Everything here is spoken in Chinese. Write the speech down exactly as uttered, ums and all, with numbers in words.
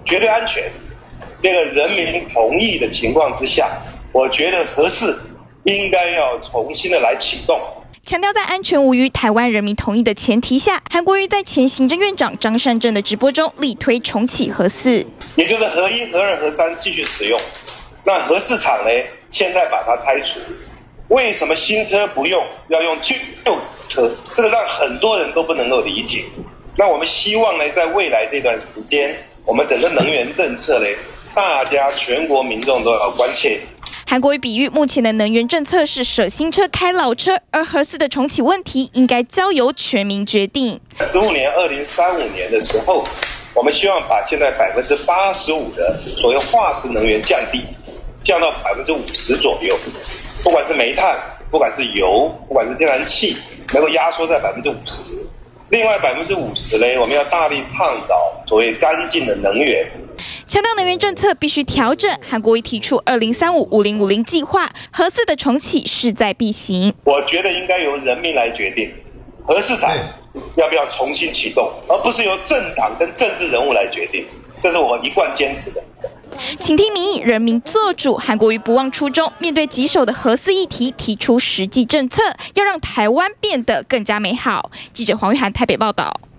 绝对安全，这个人民同意的情况之下，我觉得核四应该要重新的来启动。 强调在安全无虞、台湾人民同意的前提下，韩国瑜在前行政院长张善政的直播中力推重启核四， 也就是核一、核二、核三继续使用。那核四厂呢，现在把它拆除。为什么新车不用，要用旧车？这个让很多人都不能够理解。那我们希望呢，在未来这段时间，我们整个能源政策呢，大家全国民众都要关切。 韩国瑜比喻，目前的能源政策是舍新车开老车，而核四的重启问题应该交由全民决定。 十五年，二零三五年的时候，我们希望把现在百分之八十五的所谓化石能源降低，降到百分之五十左右。不管是煤炭，不管是油，不管是天然气，能够压缩在百分之五十。另外百分之五十嘞，我们要大力倡导所谓干净的能源。 强调能源政策必须调整，韩国瑜提出二零三五五零五零计划，核四的重启势在必行。 我觉得应该由人民来决定，核四厂要不要重新启动，而不是由政党跟政治人物来决定，这是我一贯坚持的。 倾听民意，人民做主。韩国瑜不忘初衷，面对棘手的核四议题，提出实际政策，要让台湾变得更加美好。记者黄玉涵台北报道。